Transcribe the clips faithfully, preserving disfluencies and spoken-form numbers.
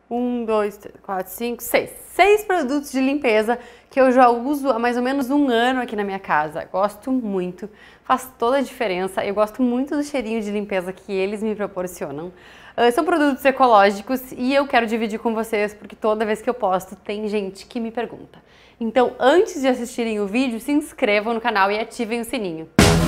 Um, dois, três, quatro, cinco, seis. Seis produtos de limpeza que eu já uso há mais ou menos um ano aqui na minha casa. Gosto muito, faz toda a diferença. Eu gosto muito do cheirinho de limpeza que eles me proporcionam. Uh, são produtos ecológicos e eu quero dividir com vocês porque toda vez que eu posto tem gente que me pergunta. Então, antes de assistirem o vídeo, se inscrevam no canal e ativem o sininho.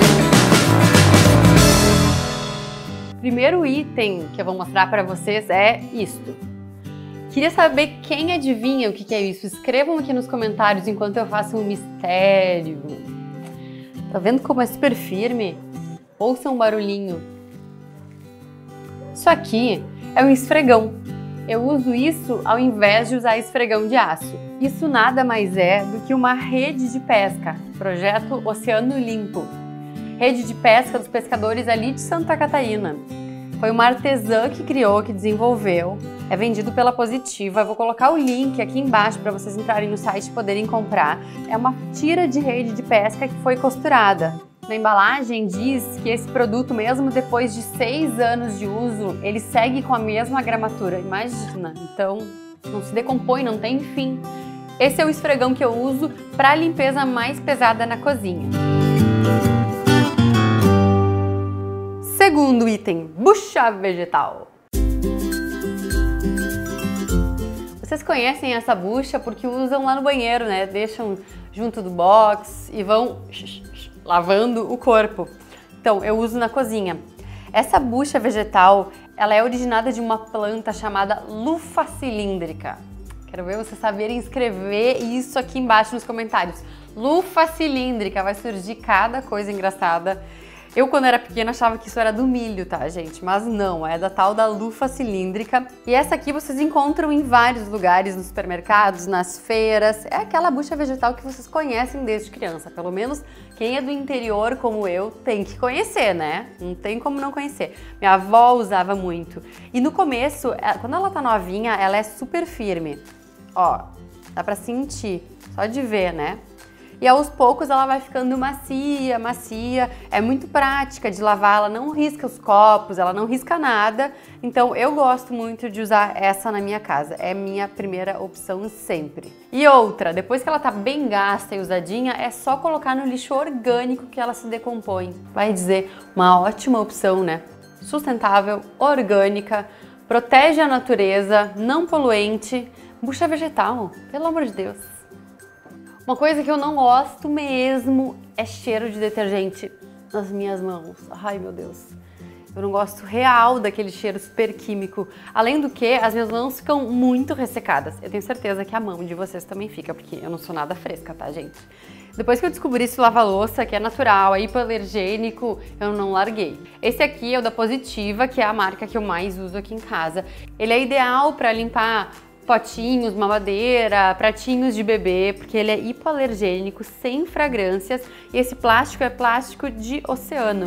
O primeiro item que eu vou mostrar para vocês é isto. Queria saber quem adivinha o que é isso. Escrevam aqui nos comentários enquanto eu faço um mistério. Tá vendo como é super firme? Ouça um barulhinho. Isso aqui é um esfregão. Eu uso isso ao invés de usar esfregão de aço. Isso nada mais é do que uma rede de pesca, projeto Oceano Limpo. Rede de pesca dos pescadores ali de Santa Catarina. Foi uma artesã que criou, que desenvolveu. É vendido pela Positiva. Eu vou colocar o link aqui embaixo para vocês entrarem no site e poderem comprar. É uma tira de rede de pesca que foi costurada. Na embalagem diz que esse produto, mesmo depois de seis anos de uso, ele segue com a mesma gramatura. Imagina! Então, não se decompõe, não tem fim. Esse é o esfregão que eu uso para a limpeza mais pesada na cozinha. Segundo item, bucha vegetal. Vocês conhecem essa bucha porque usam lá no banheiro, né? Deixam junto do box e vão lavando o corpo. Então, eu uso na cozinha. Essa bucha vegetal, ela é originada de uma planta chamada lufa cilíndrica. Quero ver vocês saberem escrever isso aqui embaixo nos comentários. Lufa cilíndrica, vai surgir cada coisa engraçada. Eu, quando era pequena, achava que isso era do milho, tá, gente? Mas não, é da tal da lufa cilíndrica. E essa aqui vocês encontram em vários lugares, nos supermercados, nas feiras. É aquela bucha vegetal que vocês conhecem desde criança. Pelo menos quem é do interior, como eu, tem que conhecer, né? Não tem como não conhecer. Minha avó usava muito. E no começo, quando ela tá novinha, ela é super firme. Ó, dá pra sentir, só de ver, né? E aos poucos ela vai ficando macia, macia, é muito prática de lavar, ela não risca os copos, ela não risca nada. Então eu gosto muito de usar essa na minha casa, é minha primeira opção sempre. E outra, depois que ela tá bem gasta e usadinha, é só colocar no lixo orgânico que ela se decompõe. Vai dizer, uma ótima opção, né? Sustentável, orgânica, protege a natureza, não poluente, bucha vegetal, pelo amor de Deus. Uma coisa que eu não gosto mesmo é cheiro de detergente nas minhas mãos. Ai, meu Deus. Eu não gosto real daquele cheiro super químico. Além do que, as minhas mãos ficam muito ressecadas. Eu tenho certeza que a mão de vocês também fica, porque eu não sou nada fresca, tá, gente? Depois que eu descobri esse lava-louça, que é natural, é hipoalergênico, eu não larguei. Esse aqui é o da Positiva, que é a marca que eu mais uso aqui em casa. Ele é ideal para limpar potinhos, mamadeira, pratinhos de bebê, porque ele é hipoalergênico, sem fragrâncias, e esse plástico é plástico de oceano.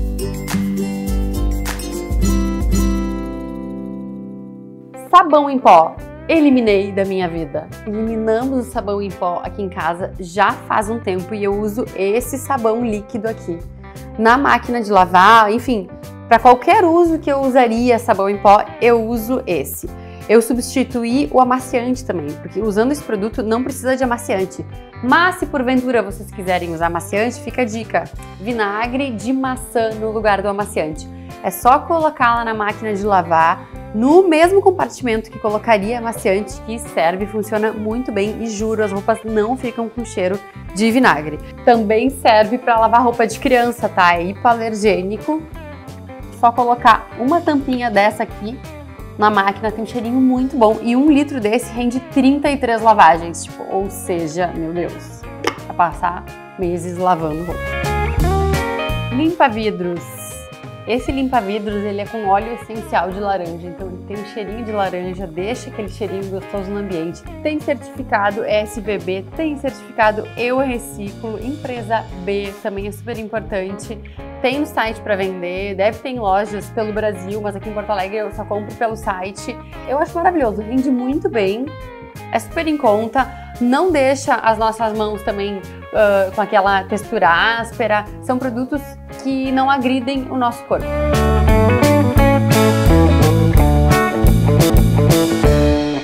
Sabão em pó. Eliminei da minha vida. Eliminamos o sabão em pó aqui em casa já faz um tempo e eu uso esse sabão líquido aqui. Na máquina de lavar, enfim, para qualquer uso que eu usaria sabão em pó, eu uso esse. Eu substituí o amaciante também, porque usando esse produto não precisa de amaciante. Mas se porventura vocês quiserem usar amaciante, fica a dica: vinagre de maçã no lugar do amaciante. É só colocar lá na máquina de lavar, no mesmo compartimento que colocaria amaciante, que serve e funciona muito bem e juro, as roupas não ficam com cheiro de vinagre. Também serve para lavar roupa de criança, tá? É hipoalergênico. Só colocar uma tampinha dessa aqui na máquina, tem um cheirinho muito bom e um litro desse rende trinta e três lavagens, tipo, ou seja, meu Deus, vai passar meses lavando roupa. Limpa vidros. Esse limpa-vidros, ele é com óleo essencial de laranja, então ele tem um cheirinho de laranja, deixa aquele cheirinho gostoso no ambiente. Tem certificado S B B, tem certificado Eu Reciclo, empresa B, também é super importante. Tem no site para vender, deve ter em lojas pelo Brasil, mas aqui em Porto Alegre eu só compro pelo site. Eu acho maravilhoso, rende muito bem, é super em conta, não deixa as nossas mãos também uh, com aquela textura áspera, são produtos que não agridem o nosso corpo.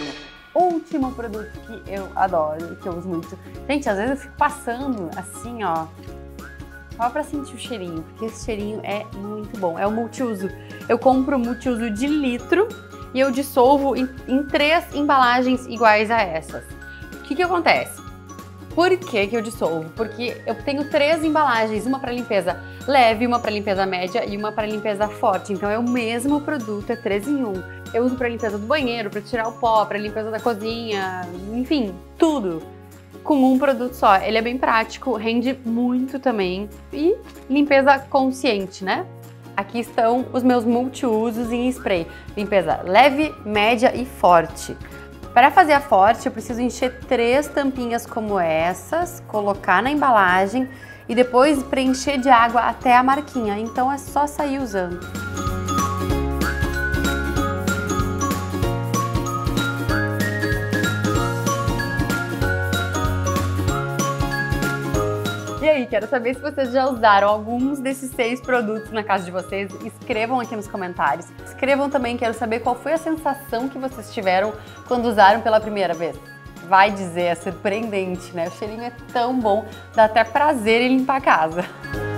produto que eu adoro, que eu uso muito. Gente, às vezes eu fico passando assim, ó, só pra sentir o cheirinho, porque esse cheirinho é muito bom. É o multiuso. Eu compro multiuso de litro e eu dissolvo em, em três embalagens iguais a essas. O que que acontece? Por que que eu dissolvo? Porque eu tenho três embalagens, uma para limpeza leve, uma para limpeza média e uma para limpeza forte. Então é o mesmo produto, é três em um. Eu uso para limpeza do banheiro, para tirar o pó, para limpeza da cozinha, enfim, tudo com um produto só. Ele é bem prático, rende muito também e limpeza consciente, né? Aqui estão os meus multiusos em spray. Limpeza leve, média e forte. Para fazer a forte, eu preciso encher três tampinhas como essas, colocar na embalagem e depois preencher de água até a marquinha. Então é só sair usando. E aí, quero saber se vocês já usaram alguns desses seis produtos na casa de vocês. Escrevam aqui nos comentários. Escrevam também, quero saber qual foi a sensação que vocês tiveram quando usaram pela primeira vez. Vai dizer, é surpreendente, né? O cheirinho é tão bom, dá até prazer em limpar a casa.